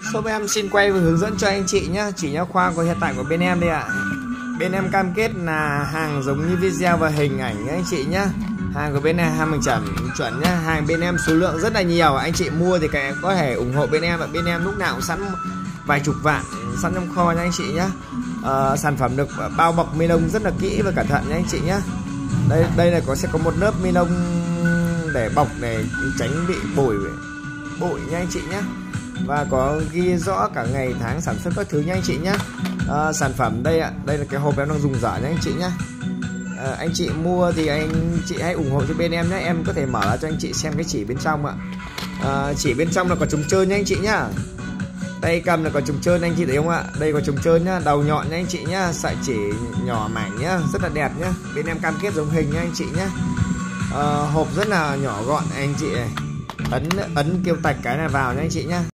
Shop em xin quay và hướng dẫn cho anh chị nhé. Chỉ nha khoa của hiện tại của bên em đây ạ. Bên em cam kết là hàng giống như video và hình ảnh nhé anh chị nhé. Hàng của bên này hàng mình chuẩn nhá. Hàng bên em số lượng rất là nhiều. Anh chị mua thì có thể ủng hộ bên em. Và bên em lúc nào cũng sẵn vài chục vạn sẵn trong kho nha anh chị nhé. Sản phẩm được bao bọc ni lông rất là kỹ và cẩn thận nha anh chị nhé. Đây là sẽ có một lớp ni lông để bọc để tránh bị bụi nha anh chị nhé. Và có ghi rõ cả ngày tháng sản xuất các thứ nha anh chị nhé. Sản phẩm đây ạ, đây là cái hộp em đang dùng dở nha anh chị nhé. Anh chị mua thì anh chị hãy ủng hộ cho bên em nhé. Em có thể mở ra cho anh chị xem cái chỉ bên trong ạ. Chỉ bên trong là có trống trơn nha anh chị nhá. Tay cầm là có trống trơn anh chị thấy không ạ? Đây có trống trơn nhá, đầu nhọn nha anh chị nhá, sợi chỉ nhỏ mảnh nhá, rất là đẹp nhá. Bên em cam kết giống hình nha anh chị nhá. Hộp rất là nhỏ gọn anh chị này. Ấn kêu tạch cái này vào nha anh chị nhá.